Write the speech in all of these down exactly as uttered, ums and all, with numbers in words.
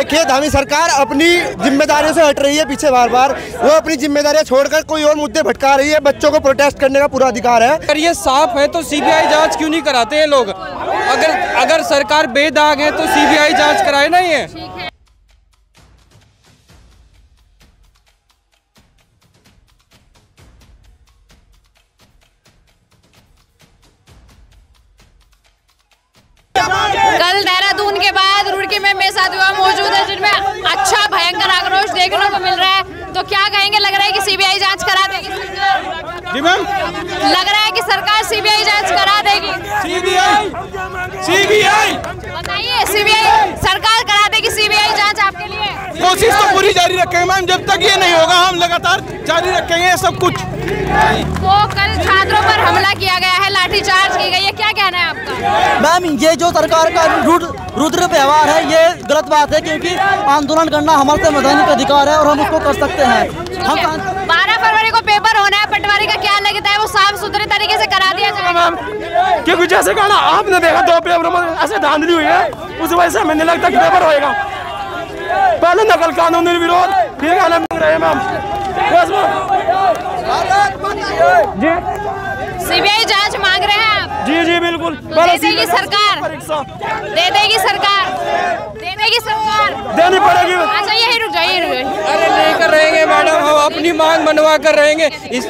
देखिए धामी सरकार अपनी जिम्मेदारियों से हट रही है पीछे बार बार। वो अपनी जिम्मेदारियां छोड़कर कोई और मुद्दे भटका रही है। बच्चों को प्रोटेस्ट करने का पूरा अधिकार है। अगर ये साफ है तो सीबीआई जांच क्यों नहीं कराते हैं लोग? अगर अगर सरकार बेदाग है तो सीबीआई जांच कराए ना ये। कल देहरादून के बाद रुड़की में मेरे साथ हुआ मौजूद है, जिनमें अच्छा भयंकर आक्रोश देखने को मिल रहा है। तो क्या कहेंगे? लग रहा है कि सीबीआई जांच करा देगी सरकार। जी मैम, लग रहा है कि सरकार सीबीआई जांच करा देगी। सीबीआई सीबीआई बताइए, सीबीआई सरकार करा देगी सीबीआई जांच आपके लिए? कोशिश तो पूरी जारी रखेंगे मैम। जब तक ये नहीं होगा हम लगातार जारी रखेंगे सब कुछ। तो कल छात्रों पर हमला किया गया है, लाठीचार्ज की गई है, क्या कहना है आपका? मैम, ये जो सरकार का रुद्र व्यवहार है ये गलत बात है, क्योंकि आंदोलन करना हमारे संवैधानिक अधिकार है और हम उसको कर सकते हैं। हम बारह फरवरी को पेपर होना है, पटवारी का क्या लगता है वो साफ सुथरे तरीके से करा दिया जाएगा? मैम, क्योंकि जैसे कहना आपने देखा दो पेपर में ऐसे धांधली हुई है, उस वजह से हमें नहीं लगता कि पेपर होएगा। पहले नकल कानूनी विरोध, फिर गाना मांग रहे हैं मैम। जी सीबीआई जांच मांग रहे हैं आप? जी जी बिल्कुल। दे देगी सरकार? दे देगी सरकार? दे देगी सरकार? देनी पड़ेगी। अच्छा यही रुक जाइए, रुक जाइए। अरे नहीं कर रहेंगे मैडम, हम अपनी मांग मनवा कर रहेंगे। इस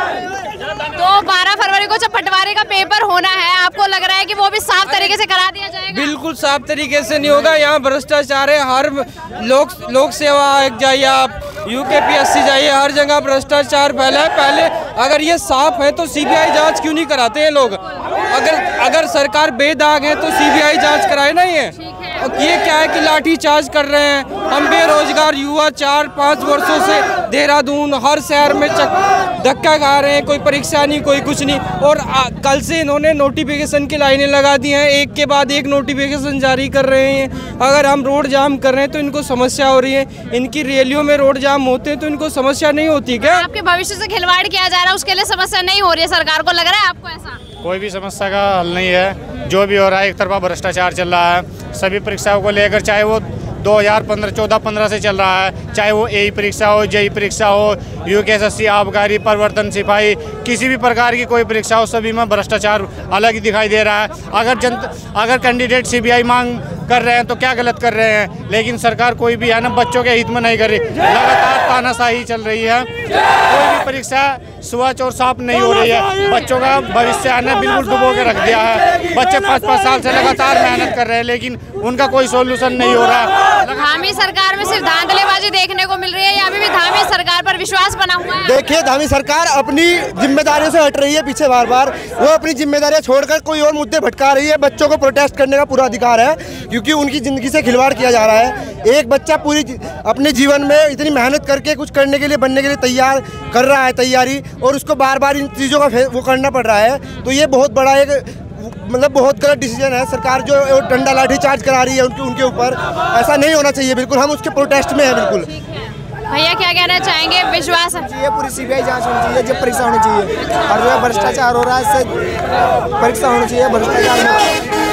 तो बारह फरवरी को जब पटवारी का पेपर होना है, आपको लग रहा है कि वो भी साफ तरीके से करा दिया जाएगा? बिल्कुल साफ तरीके से नहीं होगा। यहाँ भ्रष्टाचार है। हर लोक लोक सेवा आयोग जाइए आप, यूकेपीएससी जाइए, हर जगह भ्रष्टाचार फैला है। पहले अगर ये साफ है तो सीबीआई जांच क्यों नहीं कराते हैं लोग? अगर अगर सरकार बेदाग है तो सीबीआई जांच कराए ना ये। ये क्या है कि लाठी चार्ज कर रहे हैं। हम बेरोजगार युवा चार पाँच वर्षों से देहरादून हर शहर में धक्का खा रहे हैं। कोई परीक्षा नहीं, कोई कुछ नहीं। और आ, कल से इन्होंने नोटिफिकेशन की लाइनें लगा दी हैं, एक के बाद एक नोटिफिकेशन जारी कर रहे हैं। अगर हम रोड जाम कर रहे हैं तो इनको समस्या हो रही है। इनकी रैलियों में रोड जाम होते हैं तो इनको समस्या नहीं होती क्या? आपके भविष्य से खिलवाड़ किया जा रहा है, उसके लिए समस्या नहीं हो रही है सरकार को, लग रहा है आपको ऐसा? कोई भी समस्या का हल नहीं है। जो भी हो रहा है एक तरफा भ्रष्टाचार चल रहा है सभी परीक्षाओं को लेकर, चाहे वो दो हज़ार पंद्रह चौदह पंद्रह से चल रहा है, चाहे वो ए परीक्षा हो, जेई परीक्षा हो, यूकेएसएससी, आबकारी, प्रवर्तन सिपाही, किसी भी प्रकार की कोई परीक्षा हो, सभी में भ्रष्टाचार अलग ही दिखाई दे रहा है। अगर जनता अगर कैंडिडेट सीबीआई मांग कर रहे हैं तो क्या गलत कर रहे हैं? लेकिन सरकार कोई भी है ना बच्चों के हित में नहीं कर रही। लगातार तानाशाही चल रही है। कोई भी परीक्षा स्वच्छ और साफ नहीं हो रही है। बच्चों का भविष्य आने बिल्कुल डुबो के रख दिया है। बच्चे पाँच पाँच साल से लगातार मेहनत कर रहे हैं लेकिन उनका कोई सोल्यूशन नहीं हो रहा। धामी सरकार में सिर्फ धांधलेबाजी देखने को मिल रही है या अभी भी धामी सरकार पर विश्वास बना हुआ है? देखिए धामी सरकार अपनी जिम्मेदारियों से हट रही है पीछे बार बार। वो अपनी जिम्मेदारियां छोड़कर कोई और मुद्दे भटका रही है। बच्चों को प्रोटेस्ट करने का पूरा अधिकार है क्योंकि उनकी जिंदगी से खिलवाड़ किया जा रहा है। एक बच्चा पूरी अपने जीवन में इतनी मेहनत करके कुछ करने के लिए, बनने के लिए तैयार कर रहा है तैयारी, और उसको बार बार इन चीज़ों का वो करना पड़ रहा है। तो ये बहुत बड़ा एक मतलब बहुत गलत डिसीजन है। सरकार जो डंडा लाठी चार्ज करा रही है उनके उनके ऊपर, ऐसा नहीं होना चाहिए। बिल्कुल हम उसके प्रोटेस्ट में हैं। बिल्कुल भैया क्या कहना चाहेंगे? विश्वास चाहिए, पूरी सीबीआई जांच होनी चाहिए, जब परीक्षा होनी चाहिए। और जो भ्रष्टाचार हो रहा है इससे परीक्षा होनी चाहिए। भ्रष्टाचार